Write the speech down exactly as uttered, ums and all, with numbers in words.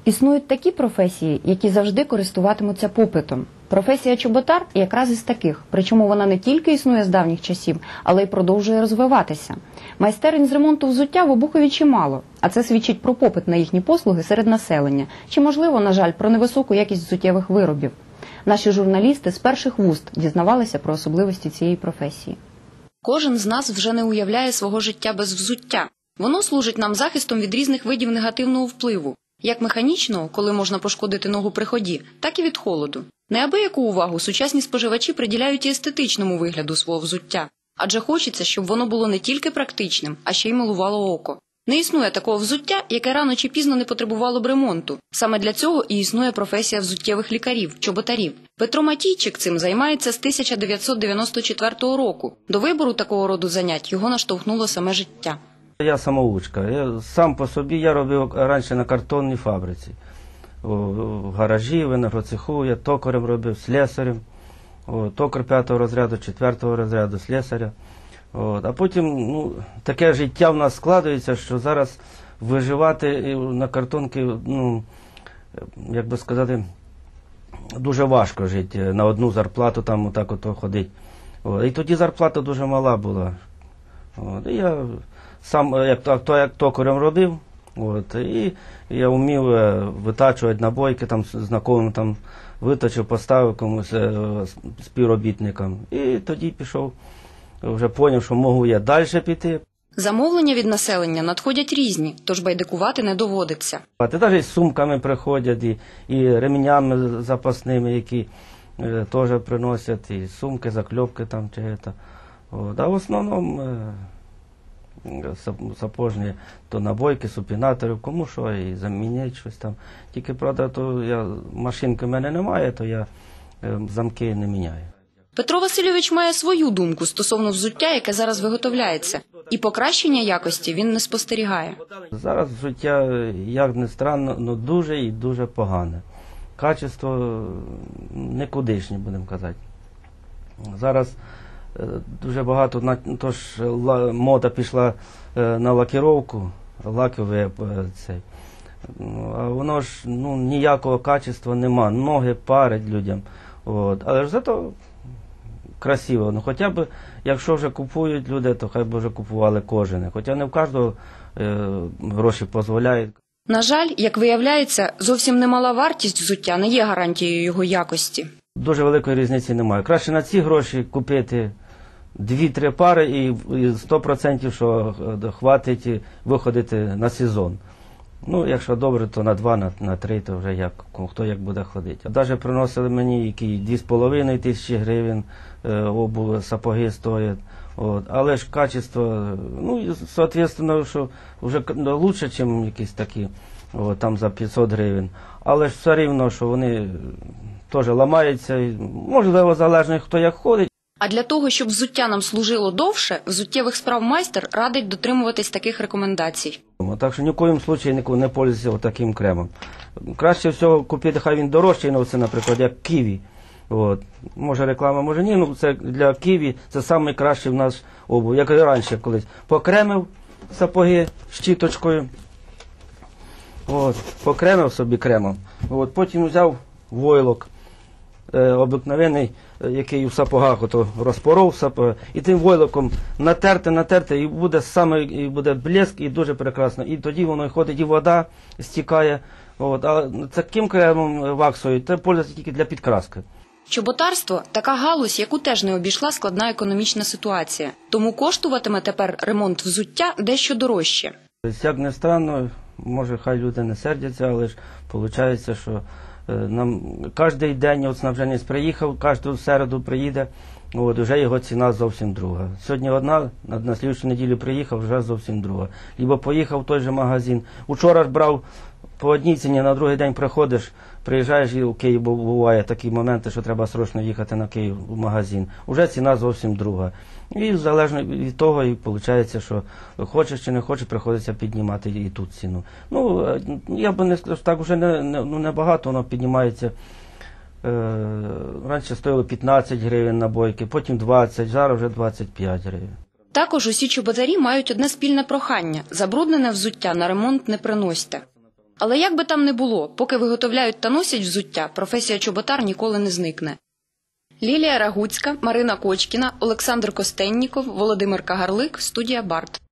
Існують такі професії, які завжди користуватимуться попитом. Професія чоботар якраз із таких, причому вона не тільки існує з давніх часів, але й продовжує розвиватися. Майстерень з ремонту взуття в Обухові чимало, а це свідчить про попит на їхні послуги серед населення, чи, можливо, на жаль, про невисоку якість взуттєвих виробів. Наші журналісти з перших вуст дізнавалися про особливості цієї професії. Кожен з нас вже не уявляє свого життя без взуття. Воно служить нам захистом від різних видів негативного впливу. Як механічного, коли можна пошкодити ногу при ході, так і від холоду. Неабияку увагу сучасні споживачі приділяють і естетичному вигляду свого взуття. Адже хочеться, щоб воно було не тільки практичним, а ще й милувало око. Не існує такого взуття, яке рано чи пізно не потребувало б ремонту. Саме для цього і існує професія взуттєвих лікарів – чоботарів. Петро Матійчик цим займається з тисяча дев'ятсот дев'яносто четвертого року. До вибору такого роду занять його наштовхнуло саме життя. Я самоучка. Я сам по собі я робив раніше на картонній фабриці. В гаражі, в енергоцеху, я токарем робив, слесарем. Токар п'ятого розряду, четвертого розряду, слесаря. От. А потім ну, таке життя в нас складається, що зараз виживати на картонці, ну, як би сказати, дуже важко жити. На одну зарплату там отак ото ходить. От. І тоді зарплата дуже мала була. От. І я сам як, то, як токарем робив, от. І я вмів витачувати набойки, там, знайомим там, витачив, поставив комусь співробітникам. І тоді пішов. Вже зрозумів, що можу я далі піти. Замовлення від населення надходять різні, тож байдикувати не доводиться. А ти навіть з сумками приходять, і, і ремнями запасними, які е, теж приносять, і сумки, закльопки там чи це. От. А в основному е, сапожні то набойки, супінатори, кому що, і замінять щось там. Тільки, правда, то я, машинки в мене немає, то я е, замки не міняю. Петро Васильович має свою думку стосовно взуття, яке зараз виготовляється. І покращення якості він не спостерігає. Зараз взуття, як не странно, ну дуже і дуже погане. Качество никудишнє, будемо казати. Зараз дуже багато, тож мода пішла на лакіровку, лакове цей. А воно ж ну, ніякого качества нема, ноги парять людям. От. Але ж зато красиво. Ну, хоча б, якщо вже купують люди, то хай б вже купували кожен. Хоча не в кожного е, гроші дозволяють. На жаль, як виявляється, зовсім немала вартість взуття не є гарантією його якості. Дуже великої різниці немає. Краще на ці гроші купити дві-три пари і сто відсотків, що хватить виходити на сезон. Ну, якщо добре, то на два, на, на три, то вже як, хто як буде ходити. Навіть приносили мені які дві з половиною тисячі гривень, е, обуви, сапоги стоять. От. Але ж качество, ну, і, соответственно, що вже краще, ніж якісь такі, от, там за п'ятсот гривень. Але ж все рівно, що вони теж ламаються, можливо, залежно, хто як ходить. А для того, щоб взуття нам служило довше, взуттєвих справ майстер радить дотримуватись таких рекомендацій. Так що ні в коїм випадку не пользуйтесь таким кремом. Краще всього купити, хай він дорожчий, ну це, наприклад, як Ківі. От. Може реклама, може ні, ну це для Ківі це найкращий в нас обув. Як і раніше колись. Покремив сапоги щіточкою, от. Покремив собі кремом, от. Потім взяв войлок. Обикновений, який у сапогах ото розпоров сапоги, і тим войлоком натерти, натерти, і буде саме, і буде блеск, і дуже прекрасно. І тоді воно ходить, і вода стікає. От. А таким кремом ваксою це пользується тільки для підкраски. Чоботарство – така галузь, яку теж не обійшла складна економічна ситуація. Тому коштуватиме тепер ремонт взуття дещо дорожче. Як не странно, може хай люди не сердяться, але ж виходить, що нам кожен день от снабженець приїхав, кожну середу приїде, от, вже його ціна зовсім друга. Сьогодні одна, на слідчу неділю приїхав, вже зовсім друга. Либо поїхав в той же магазин. Учора ж брав по одній ціні, на другий день приходиш, приїжджаєш і у Київ, бо буває такі моменти, що треба срочно їхати на Київ в магазин. Уже ціна зовсім друга. І залежно від того, і виходить, що хочеш чи не хочеш, приходиться піднімати і тут ціну. Ну, я би не сказав, що так вже не, не, ну, небагато, воно піднімається. Е, раніше стоїло п'ятнадцять гривень набойки, потім двадцять, зараз вже двадцять п'ять гривень. Також усі чоботарі мають одне спільне прохання – забруднене взуття на ремонт не приносьте. Але як би там не було, поки виготовляють та носять взуття, професія чоботар ніколи не зникне. Лілія Рагуцька, Марина Кочкіна, Олександр Костенніков, Володимир Кагарлик, студія Барт.